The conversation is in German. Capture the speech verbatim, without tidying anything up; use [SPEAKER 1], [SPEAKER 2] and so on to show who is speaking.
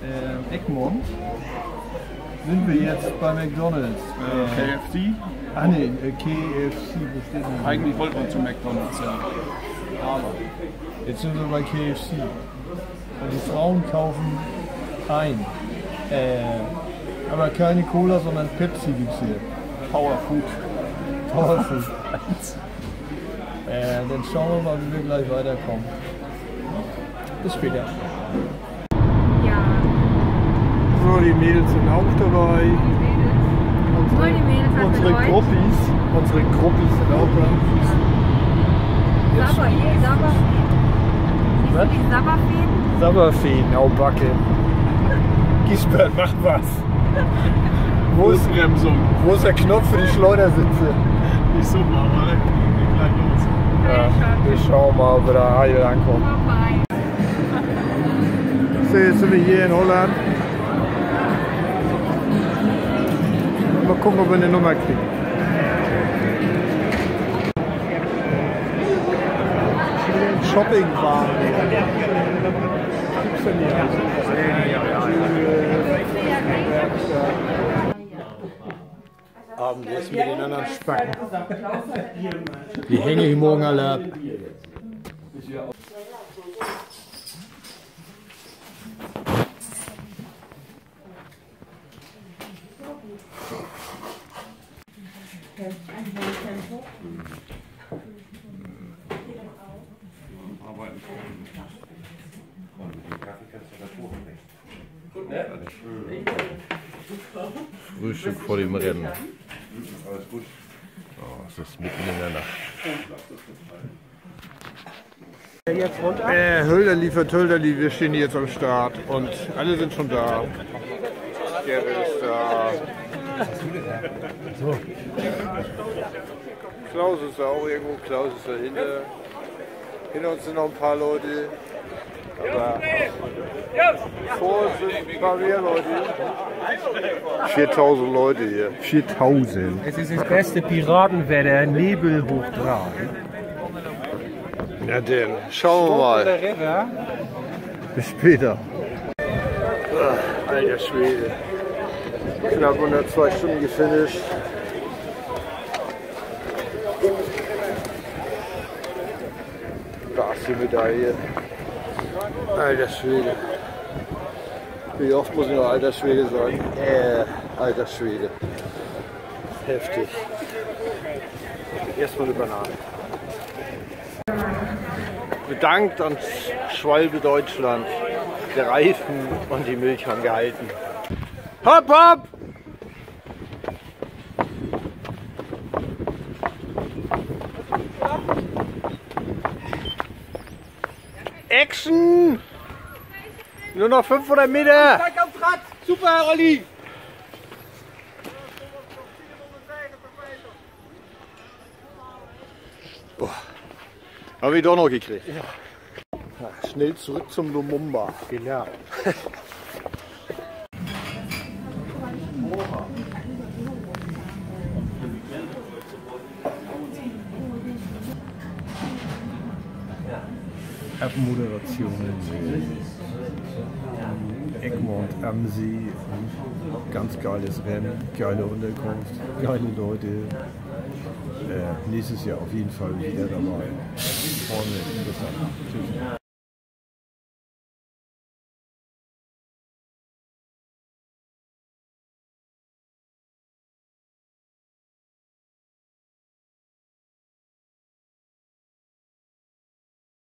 [SPEAKER 1] äh, Egmont sind wir jetzt bei McDonald's.
[SPEAKER 2] Äh, K F C?
[SPEAKER 1] Ah ne, K F C besteht nicht.
[SPEAKER 2] Eigentlich wollten wir zu McDonald's, ja. Aber
[SPEAKER 1] jetzt sind wir bei K F C. Und die Frauen kaufen ein. Äh, aber keine Cola, sondern Pepsi gibt es hier.
[SPEAKER 2] Power Food.
[SPEAKER 1] Power Food. äh, dann schauen wir mal, wie wir gleich weiterkommen. Bis später.
[SPEAKER 3] Ja.
[SPEAKER 1] So, die Mädels sind auch dabei.
[SPEAKER 3] Unsere, die Mädels hat
[SPEAKER 1] unsere
[SPEAKER 3] betreut.
[SPEAKER 1] Gruppis. Unsere Gruppis sind auch da.
[SPEAKER 3] Sabber, hier, Sabber. Siehst
[SPEAKER 1] Was?
[SPEAKER 3] du die Sabberfäden?
[SPEAKER 1] Sabberfeen, au Backe. Gisbert, mach was. Wo ist,
[SPEAKER 2] Bremsung.
[SPEAKER 1] wo ist der Knopf für die Schleudersitze?
[SPEAKER 2] Nicht so blau, oder? Geht gleich los.
[SPEAKER 1] Ja, wir schauen mal, ob wir da heil ankommen.
[SPEAKER 3] Vorbei.
[SPEAKER 1] So, jetzt sind wir hier in Holland. Mal gucken, ob wir eine Nummer kriegen. Shoppingwagen. Was gibt's denn hier? Abendessen mit den anderen Spacken. Die hänge ich morgen alle ab.
[SPEAKER 4] Frühstück vor dem Rennen. Alles gut. Oh, es ist mitten in der Nacht.
[SPEAKER 1] Äh, Hölderli für Hölderli, wir stehen hier jetzt am Start und alle sind schon da. Der ist da. So. Klaus ist da auch irgendwo, Klaus ist dahinter. Hinter uns sind noch ein paar Leute. Aber vor uns sind ein paar mehr Leute. viertausend Leute hier. viertausend.
[SPEAKER 5] Es ist das beste Piratenwetter, Nebel hoch drei.
[SPEAKER 1] Ja denn, schauen wir mal. Bis später. Ach, alter Schwede. Knapp unter zwei Stunden gefinisht. Da ist die Medaille. Alter Schwede. Wie oft muss ich noch alter Schwede sagen? Äh, alter Schwede. Heftig. Erstmal eine Banane. Bedankt an Schwalbe Deutschland. Der Reifen und die Milch haben gehalten. Hopp, hopp! Action! Nur noch fünfhundert Meter!
[SPEAKER 5] Super, Olli!
[SPEAKER 1] Boah. Habe ich doch noch gekriegt. Ja. Ja, schnell zurück zum Lumumba.
[SPEAKER 5] Genau.
[SPEAKER 1] Abmoderationen Egmont am See, ganz geiles Rennen, geile Unterkunft, geile Leute. Äh, nächstes Jahr auf jeden Fall wieder dabei. Vorne interessant. Tschüss.